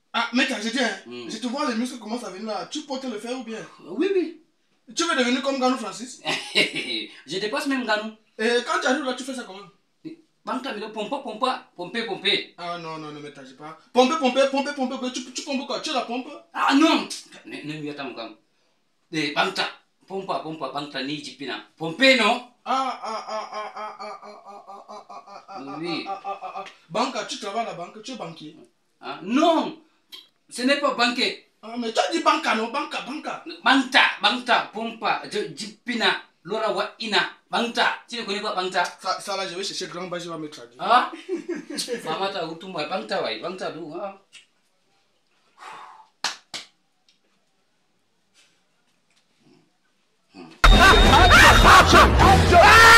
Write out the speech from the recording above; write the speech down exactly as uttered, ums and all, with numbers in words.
Ah, mec, j'ai dit, hein, Mm. je te vois les muscles commencent à venir là. Tu portes le fer ou bien? Oui, oui. Tu veux devenir comme Ganou Francis? Je dépasse même Ganou. Et quand tu arrives là, tu fais ça comment? Banta, mais pompa, pompa, pomper, pomper. Ah non, non, ne m'étage pas. Pomper, pomper, pomper, pomper, tu, tu pompes quoi? Tu la pompes? Ah non! Ne ne mi atam kam. De banta, pompa, pompa, banta ni jipina. Pomper non? Ah, ah, ah, ah, ah, ah, ah, ah, ah, ah, ah, ah, ah, Oui. ah, ah, ah, ah. Banque, tu travailles à la banque, tu es banquier. Ah, non! Ce n'est pas banquet. Ah, mais tu as dit banca, non? Banca, banca. Banta, banta, pompa, jipina, lora wa ina, banta. Tu ne connais pas banta? Ça, ça là, je vais chercher grand bas, je vais me traduire. Ah? Famata utumba, banta wai, banta du. Ah. Action! Action!